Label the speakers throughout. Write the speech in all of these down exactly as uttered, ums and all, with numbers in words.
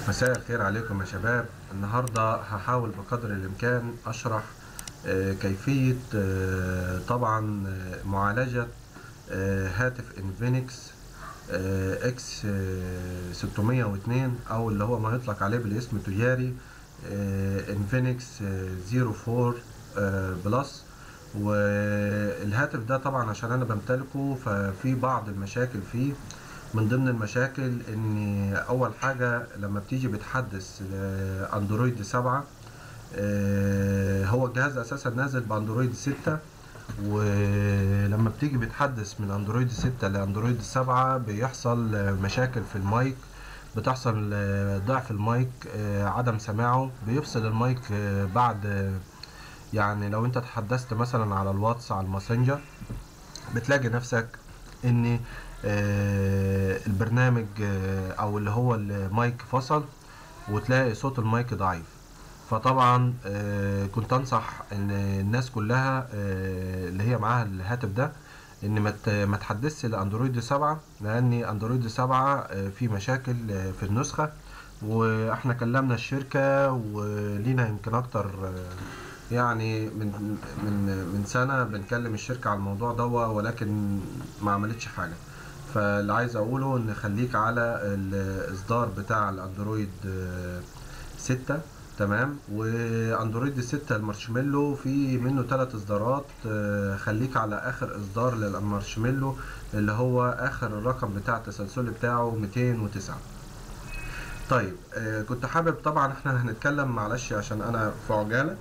Speaker 1: مساء الخير عليكم يا شباب. النهاردة هحاول بقدر الإمكان أشرح آه، كيفية آه، طبعا آه، معالجة آه، هاتف انفينكس اكس ستمية واتنين، أو اللي هو ما يطلق عليه بالاسم التجاري انفينكس صفر أربعة بلس. والهاتف ده طبعا عشان أنا بمتلكه ففي بعض المشاكل فيه. من ضمن المشاكل ان اول حاجة لما بتيجي بتحدث لاندرويد سبعة، آه، هو الجهاز اساسا نازل باندرويد ستة، ولما بتيجي بتحدث من اندرويد ستة لاندرويد سبعة بيحصل مشاكل في المايك، بتحصل ضعف المايك، آه، عدم سماعه، بيفصل المايك آه، بعد يعني لو انت تحدثت مثلا على الواتس على الماسنجر بتلاقي نفسك ان آه، البرنامج آه، او اللي هو المايك فصل، وتلاقي صوت المايك ضعيف. فطبعا آه، كنت انصح ان الناس كلها آه، اللي هي معاها الهاتف ده ان ما ت- ما تحدثش لاندرويد سبعة، لان اندرويد سبعة آه، في مشاكل آه، في النسخة. واحنا كلمنا الشركة ولينا يمكن اكتر آه، يعني من من من سنة بنكلم الشركة على الموضوع ده، ولكن ما عملتش حاجة. فاللي عايز اقوله ان خليك على الاصدار بتاع الاندرويد آه، ستة. تمام. واندرويد ستة المارشميلو في منه ثلاث اصدارات، آه، خليك على اخر اصدار للمارشميلو اللي هو اخر الرقم بتاع التسلسل بتاعه مئتين وتسعة. طيب، آه، كنت حابب طبعا احنا هنتكلم، معلش عشان انا في عجالة،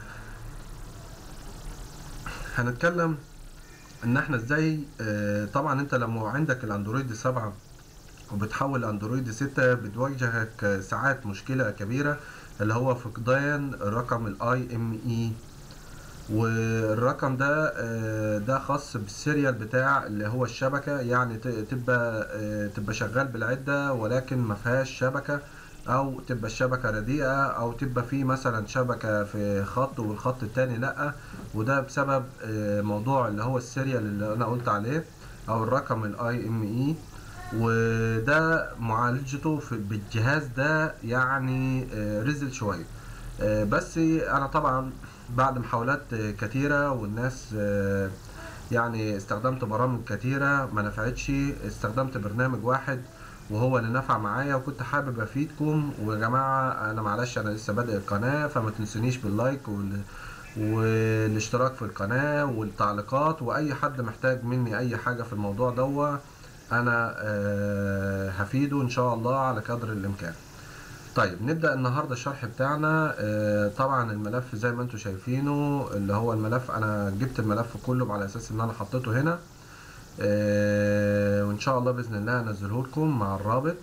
Speaker 1: هنتكلم ان احنا ازاي آه، طبعا انت لما عندك الاندرويد سبعة وبتحول لاندرويد ستة بتواجهك ساعات مشكلة كبيرة، اللي هو فقدان رقم الاي ام اي. والرقم ده آه، ده خاص بالسيريال بتاع اللي هو الشبكة، يعني ت- تبقى آه، تبقى شغال بالعدة ولكن ما فيهاش شبكة، او تبقى الشبكة رديئة، او تبقى في مثلا شبكة في خط والخط التاني لأ. وده بسبب آه، موضوع اللي هو السيريال اللي انا قلت عليه، او الرقم الاي ام اي. وده معالجته في بالجهاز ده يعني آه، رزل شوية. آه، بس انا طبعا بعد محاولات آه، كتيرة والناس آه، يعني استخدمت برامج كتيرة ما نفعتش، استخدمت برنامج واحد وهو اللي نفع معايا، وكنت حابب افيدكم. ويا جماعة انا معلش انا لسه بادئ القناة، فما تنسونيش باللايك وال... والاشتراك في القناة والتعليقات، واي حد محتاج مني اي حاجة في الموضوع دوا انا آه، هفيده ان شاء الله على قدر الامكان. طيب نبدأ النهاردة الشرح بتاعنا. آه، طبعا الملف زي ما انتم شايفينه اللي هو الملف، انا جبت الملف كله على اساس ان انا حطيته هنا، آه، وان شاء الله باذن الله انزله لكم مع الرابط.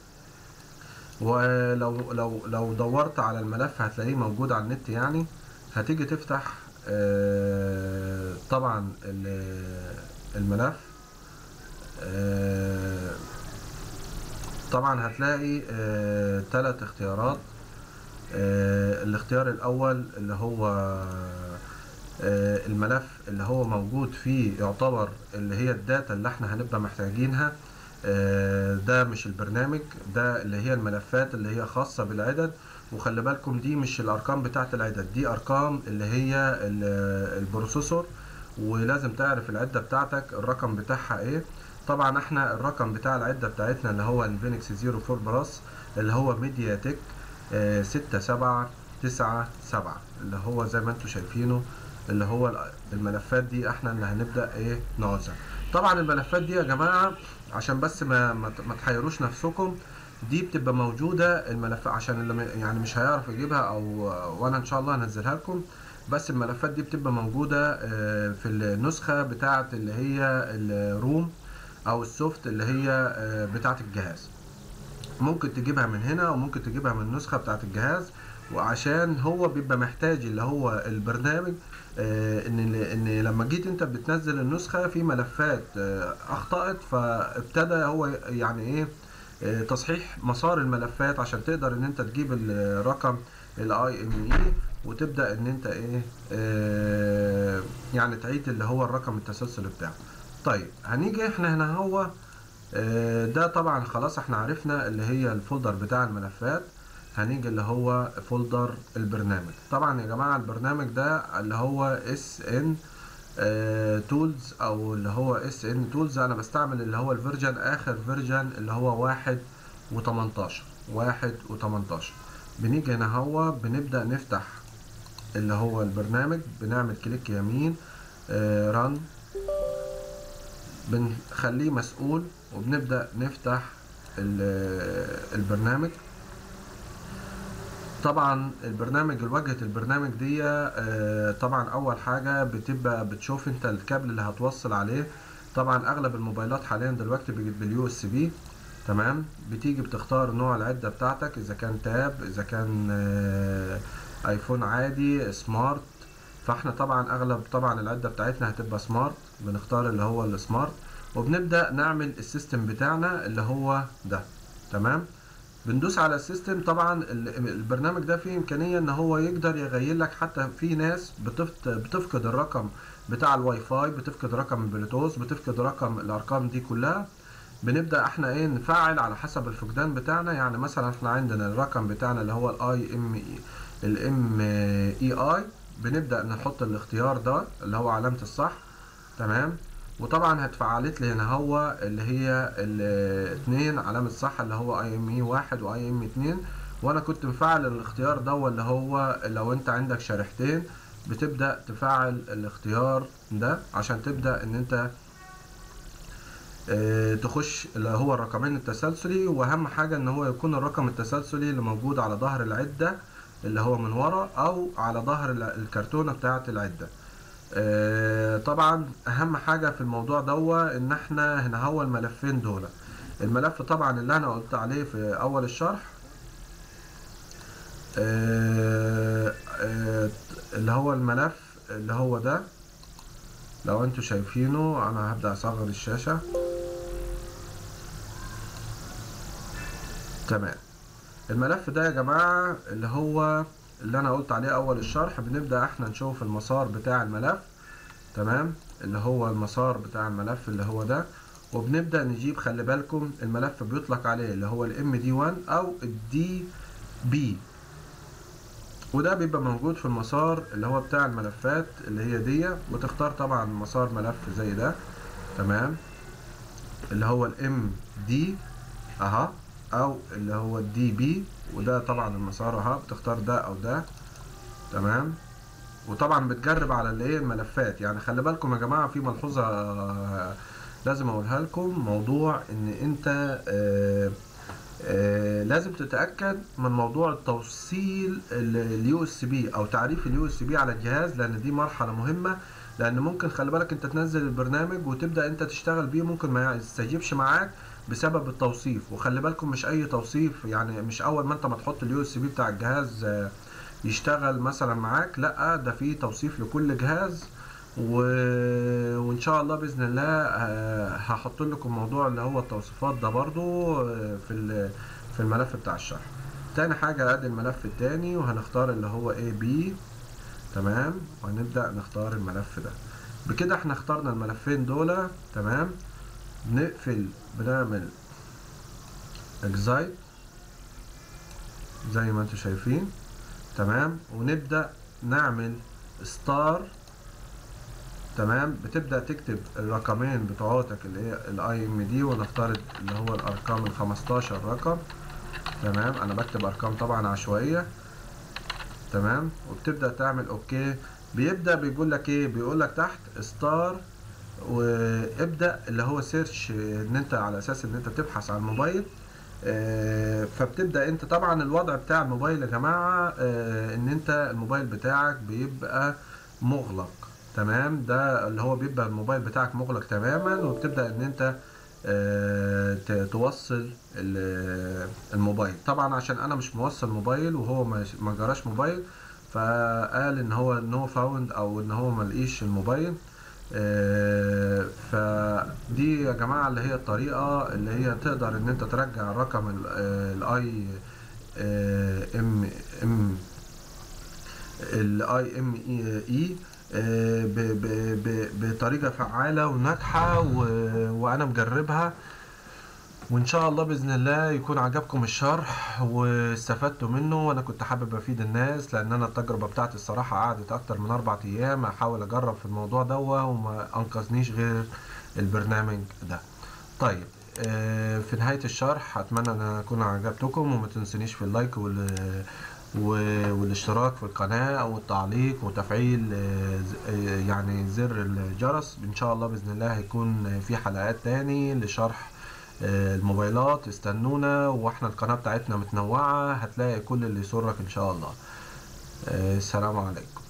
Speaker 1: ولو لو لو دورت على الملف هتلاقيه موجود على النت يعني. هتيجي تفتح آه، طبعا ال- الملف، آه، طبعا هتلاقي ثلاث اختيارات. آه، الاختيار الاول اللي هو آه، الملف اللي هو موجود فيه يعتبر اللي هي الداتا اللي احنا هنبقى محتاجينها. آه، ده مش البرنامج، ده اللي هي الملفات اللي هي خاصة بالعدد. وخلي بالكم دي مش الارقام بتاعت العدد، دي ارقام اللي هي ال- البروسيسور، ولازم تعرف العدة بتاعتك الرقم بتاعها ايه. طبعا احنا الرقم بتاع العدة بتاعتنا اللي هو انفينكس صفر أربعة بلس، اللي هو ميديا تك ستة سبعة تسعة سبعة، اللي هو زي ما انتم شايفينه، اللي هو الملفات دي احنا اللي هنبدأ ايه نوزع. طبعا الملفات دي يا جماعة عشان بس ما ما ما تحيروش نفسكم، دي بتبقى موجودة الملف عشان اللي ما- يعني مش هيعرف يجيبها، او وانا ان شاء الله هنزلها لكم. بس الملفات دي بتبقى موجودة آه، في النسخة بتاعة اللي هي الروم او السوفت اللي هي آه، بتاعة الجهاز. ممكن تجيبها من هنا وممكن تجيبها من النسخة بتاعت الجهاز. وعشان هو بيبقى محتاج اللي هو البرنامج آه ان ان لما جيت انت بتنزل النسخة في ملفات آه اخطأت، فابتدى هو يعني ايه آه تصحيح مسار الملفات عشان تقدر ان انت تجيب الرقم الاي ام اي، وتبدأ ان انت ايه آه يعني تعيد اللي هو الرقم التسلسل بتاعه. طيب هنيجي احنا هنا هو آه، ده طبعا خلاص احنا عرفنا اللي هي الفولدر بتاع الملفات. هنيجي اللي هو فولدر البرنامج. طبعا يا جماعة البرنامج ده اللي هو اس ان تولز او اللي هو اس ان تولز، انا بستعمل اللي هو الفيرجن اخر فيرجن اللي هو واحد وتمنتاشر واحد وتمنتاشر. بنيجي هنا هو بنبدأ نفتح اللي هو البرنامج، بنعمل كليك يمين ران، بنخليه مسؤول وبنبدأ نفتح البرنامج. طبعا البرنامج الواجهة البرنامج دي طبعا اول حاجة بتبقى بتشوف انت الكابل اللي هتوصل عليه. طبعا اغلب الموبايلات حاليا دلوقتي بقت باليو اس بي. تمام، بتيجي بتختار نوع العدة بتاعتك، اذا كان تاب، اذا كان ايفون عادي سمارت. فاحنا طبعا اغلب طبعا العدة بتاعتنا هتبقى سمارت، بنختار اللي هو السمارت وبنبدأ نعمل السيستم بتاعنا اللي هو ده. تمام، بندوس على السيستم. طبعا البرنامج ده فيه امكانيه ان هو يقدر يغير لك، حتى في ناس بتفقد الرقم بتاع الواي فاي، بتفقد رقم البلوتوث، بتفقد رقم الارقام دي كلها. بنبدا احنا ايه نفعل على حسب الفقدان بتاعنا. يعني مثلا احنا عندنا الرقم بتاعنا اللي هو الاي ام اي الام اي اي، بنبدا نحط الاختيار ده اللي هو علامه الصح. تمام، وطبعا هتفعلت لي هنا هو اللي هي الاثنين علامة صح اللي هو اي ام اي واحد واي ام اتنين، وانا كنت مفعل الاختيار ده اللي هو لو انت عندك شريحتين بتبدأ تفعل الاختيار ده عشان تبدأ ان انت اه تخش اللي هو الرقمين التسلسلي. واهم حاجة ان هو يكون الرقم التسلسلي اللي موجود على ظهر العدة اللي هو من ورا او على ظهر الكرتونة بتاعة العدة. آه طبعا اهم حاجة في الموضوع دوا ان احنا هنا هو الملفين دول. الملف طبعا اللي انا قلت عليه في اول الشرح آه آه اللي هو الملف اللي هو ده، لو انتوا شايفينه انا هبدأ اصغر الشاشة. تمام، الملف ده يا جماعة اللي هو اللي انا قلت عليه اول الشرح. بنبدأ احنا نشوف المسار بتاع الملف. تمام، اللي هو المسار بتاع الملف اللي هو ده، وبنبدأ نجيب، خلي بالكم الملف بيطلق عليه اللي هو الام دي واحد او الدي بي، وده بيبقى موجود في المسار اللي هو بتاع الملفات اللي هي دي. وتختار طبعا مسار ملف زي ده. تمام، اللي هو الام دي اها او اللي هو الدي بي، وده طبعا المسار اها، بتختار ده او ده. تمام، وطبعا بتجرب على الايه الملفات. يعني خلي بالكم يا جماعه في ملحوظه لازم اقولها لكم، موضوع ان انت آآ آآ لازم تتاكد من موضوع التوصيل اليو اس بي او تعريف اليو اس بي على الجهاز، لان دي مرحله مهمه. لان ممكن خلي بالك انت تنزل البرنامج وتبدا انت تشتغل بيه، ممكن ما يستجيبش معاك بسبب التوصيف. وخلي بالكم مش اي توصيف، يعني مش اول ما انت ما تحط اليو اس بي بتاع الجهاز يشتغل مثلا معاك، لا ده في توصيف لكل جهاز. و... وان شاء الله باذن الله هحط لكم موضوع اللي هو التوصيفات ده برضو في في الملف بتاع الشرح. تاني حاجه ادي الملف التاني، وهنختار اللي هو اي بي. تمام، وهنبدا نختار الملف ده. بكده احنا اخترنا الملفين دول. تمام، نقفل، بنعمل اكزايت زي ما انتم شايفين. تمام، ونبدأ نعمل ستار. تمام، بتبدأ تكتب الرقمين بتوعاتك اللي هي الاي ام دي، ونفترض اللي هو الارقام ال خمستاشر رقم. تمام، انا بكتب ارقام طبعا عشوائية. تمام، وبتبدأ تعمل اوكي. بيبدأ بيقول لك ايه، بيقول لك تحت ستار، وابدأ اللي هو سيرش، ان انت على اساس ان انت تبحث عن الموبايل. آه فبتبدأ انت طبعا الوضع بتاع الموبايل يا جماعة آه ان انت الموبايل بتاعك بيبقى مغلق. تمام، ده اللي هو بيبقى الموبايل بتاعك مغلق تماما، وبتبدأ ان انت آه توصل الموبايل. طبعا عشان انا مش موصل موبايل وهو ما جراش موبايل، فقال ان هو نو فاوند او ان هو ما لقيش الموبايل. آه فدي يا جماعة اللي هي الطريقة اللي هي تقدر ان انت ترجع رقم الاي ام ام الاي ام اي بطريقة فعالة وناجحة، وانا مجربها وان شاء الله باذن الله يكون عجبكم الشرح واستفدتوا منه، وانا كنت حابب افيد الناس لان انا التجربه بتاعتي الصراحه قعدت اكتر من اربع ايام احاول اجرب في الموضوع ده، وما انقذنيش غير البرنامج ده. طيب آه، في نهايه الشرح اتمنى ان اكون عجبتكم، وما تنسونيش في اللايك وال و- والاشتراك في القناة والتعليق وتفعيل آه، ز- آه، يعني زر الجرس. ان شاء الله بإذن الله هيكون في حلقات تاني لشرح آه، الموبايلات. استنونا، واحنا القناة بتاعتنا متنوعة، هتلاقي كل اللي يسرك ان شاء الله. آه، السلام عليكم.